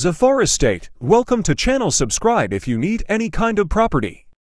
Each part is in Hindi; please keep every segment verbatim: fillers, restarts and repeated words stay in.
Zafar Estate. Welcome to channel. Subscribe if you need any kind of property.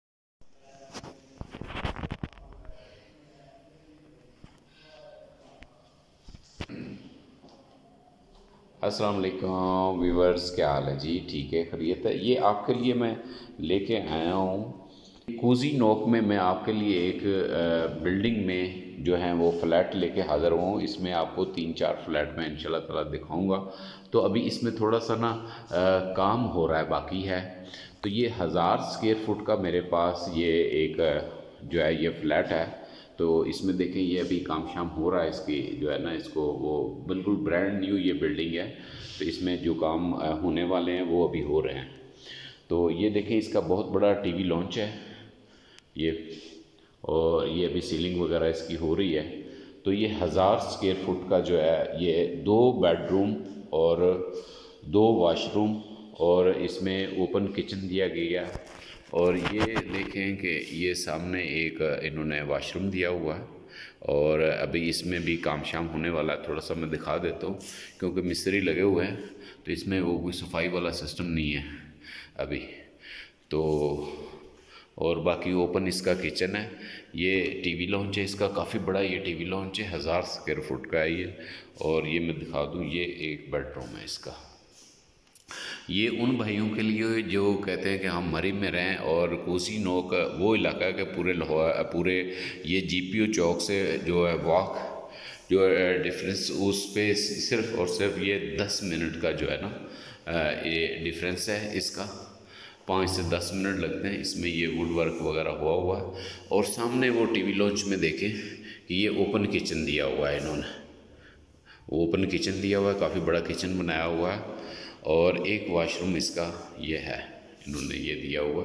अस्सलाम वालेकुम व्यूवर्स, क्या हाल है जी? ठीक है, खैरियत है। ये आपके लिए मैं लेके आया हूँ कोजी नोक में। मैं आपके लिए एक बिल्डिंग में जो है वो फ्लैट लेके हाज़िर हुआ हूँ। इसमें आपको तीन चार फ्लैट मैं इंशाल्लाह ताला दिखाऊंगा। तो अभी इसमें थोड़ा सा ना आ, काम हो रहा है, बाकी है। तो ये हज़ार स्क्वायर फुट का मेरे पास ये एक जो है ये फ्लैट है। तो इसमें देखें, ये अभी काम शाम हो रहा है। इसकी जो है ना, इसको वो बिल्कुल ब्रांड न्यू ये बिल्डिंग है। तो इसमें जो काम होने वाले हैं वो अभी हो रहे हैं। तो ये देखें, इसका बहुत बड़ा टीवी लॉन्च है ये, और ये अभी सीलिंग वगैरह इसकी हो रही है। तो ये हज़ार स्क्वायर फुट का जो है ये दो बेडरूम और दो वाशरूम और इसमें ओपन किचन दिया गया है। और ये देखें कि ये सामने एक इन्होंने वाशरूम दिया हुआ है और अभी इसमें भी काम शाम होने वाला है। थोड़ा सा मैं दिखा देता हूँ क्योंकि मिस्त्री लगे हुए हैं, तो इसमें वो कोई सफाई वाला सिस्टम नहीं है अभी तो। और बाकी ओपन इसका किचन है। ये टीवी लॉन्च है इसका, काफ़ी बड़ा ये टीवी लॉन्च है, हज़ार स्क्वायर फुट का है ये। और ये मैं दिखा दूँ, ये एक बेडरूम है इसका। ये उन भाइयों के लिए जो कहते हैं कि हम मरी में रहें और कोसी नोक वो इलाका के पूरे लाहौर पूरे ये जीपीओ चौक से जो है वॉक जो डिफरेंस उस पे सिर्फ और सिर्फ ये दस मिनट का जो है ना ये डिफरेंस है इसका। पाँच से दस मिनट लगते हैं इसमें। ये वुड वर्क वगैरह हुआ हुआ है। और सामने वो टीवी लॉन्च में देखें कि ये ओपन किचन दिया हुआ है इन्होंने। ओपन किचन दिया हुआ है, काफ़ी बड़ा किचन बनाया हुआ है। और एक वाशरूम इसका ये है, इन्होंने ये दिया हुआ।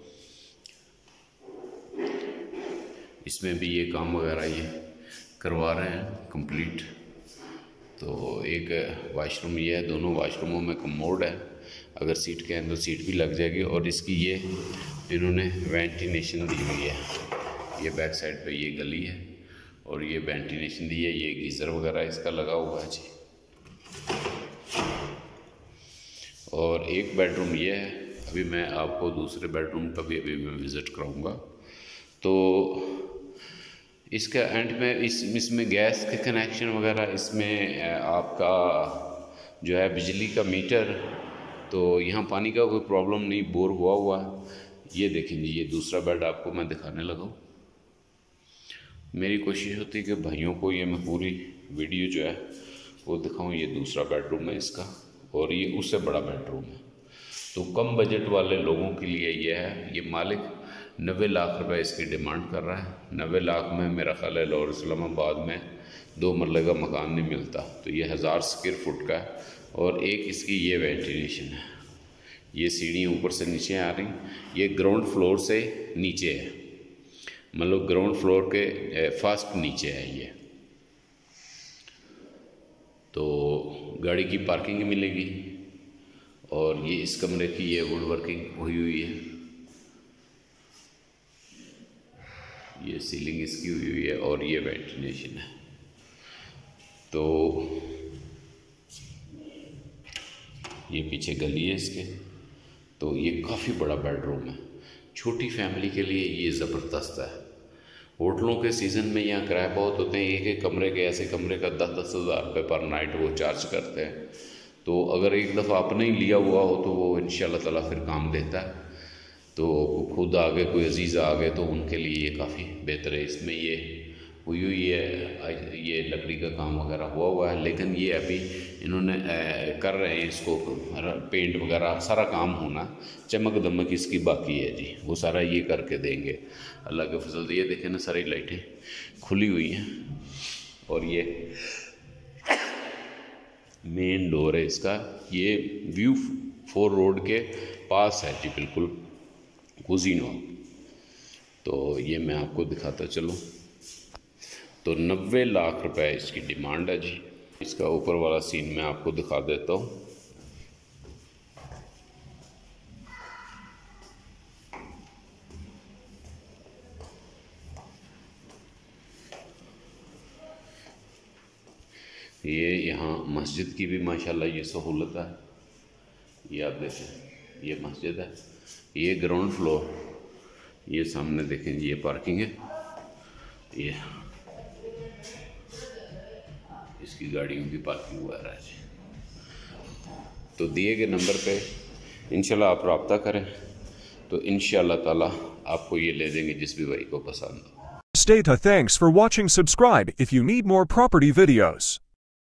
इसमें भी ये काम वगैरह ये करवा रहे हैं कंप्लीट। तो एक वाशरूम ये है, दोनों वाशरूमों में कमोड है, अगर सीट के अंदर सीट भी लग जाएगी। और इसकी ये इन्होंने वेंटिलेशन दी हुई है। ये बैक साइड पे ये गली है और ये वेंटिलेशन दी है। ये गीज़र वगैरह इसका लगा हुआ है जी। और एक बेडरूम ये है। अभी मैं आपको दूसरे बेडरूम का भी अभी मैं विज़िट कराऊंगा। तो इसका एंड में इस इसमें गैस के कनेक्शन वगैरह, इसमें आपका जो है बिजली का मीटर। तो यहाँ पानी का कोई प्रॉब्लम नहीं, बोर हुआ हुआ है। ये देखें जी, ये दूसरा बेड आपको मैं दिखाने लगा हूँ। मेरी कोशिश होती है कि भाइयों को ये मैं पूरी वीडियो जो है वो दिखाऊँ। ये दूसरा बेडरूम है इसका और ये उससे बड़ा बेडरूम है। तो कम बजट वाले लोगों के लिए ये है। ये मालिक नब्बे लाख रुपए इसकी डिमांड कर रहा है। नब्बे लाख में मेरा ख्याल है लाहौर इस्लामाबाद में दो मरले का मकान नहीं मिलता। तो ये हज़ार स्क्वायर फुट का है। और एक इसकी ये वेंटिलेशन है। ये सीढ़ियाँ ऊपर से नीचे आ रही। ये ग्राउंड फ्लोर से नीचे है, मतलब ग्राउंड फ्लोर के फर्स्ट नीचे है ये। तो गाड़ी की पार्किंग मिलेगी। और ये इस कमरे की ये वुड वर्किंग हुई हुई है। ये सीलिंग इसकी हुई हुई है और ये वेंटिलेशन है। तो ये पीछे गली है इसके। तो ये काफ़ी बड़ा बेडरूम है। छोटी फैमिली के लिए ये ज़बरदस्त है। होटलों के सीज़न में यहाँ किराए बहुत होते हैं। एक एक कमरे के ऐसे कमरे का दस दस हज़ार रुपये पर नाइट वो चार्ज करते हैं। तो अगर एक दफ़ा आपने ही लिया हुआ हो तो वो इंशाल्लाह ताला फिर काम देता है। तो खुद आगे कोई अजीज़ आ गए तो उनके लिए ये काफ़ी बेहतर है। इसमें ये हुई हुई है, ये लकड़ी का काम वगैरह हुआ हुआ है। लेकिन ये अभी इन्होंने कर रहे हैं इसको पेंट वगैरह सारा काम होना, चमक दमक इसकी बाकी है जी। वो सारा ये करके देंगे अल्लाह के फजल। ये देखें ना, सारी लाइटें खुली हुई हैं। और ये मेन डोर है इसका। ये व्यू फोर रोड के पास है जी, बिल्कुल कोजी नोक। तो ये मैं आपको दिखाता चलूँ। तो नब्बे लाख रुपए इसकी डिमांड है जी। इसका ऊपर वाला सीन मैं आपको दिखा देता हूँ। ये यहाँ मस्जिद की भी माशाल्लाह ये सहूलत है। ये आप देखें, ये मस्जिद है, ये ग्राउंड फ्लोर, ये सामने देखें ये पार्किंग है, ये इसकी गाड़ियों की पार्किंग वगैरह है। तो दिए गए नंबर पे इंशाल्लाह आप रब्ता करें तो इंशाल्लाह ताला आपको ये ले देंगे जिस भी भाई को पसंद हो। Stay tuned. Thanks for watching. Subscribe if you need more property videos.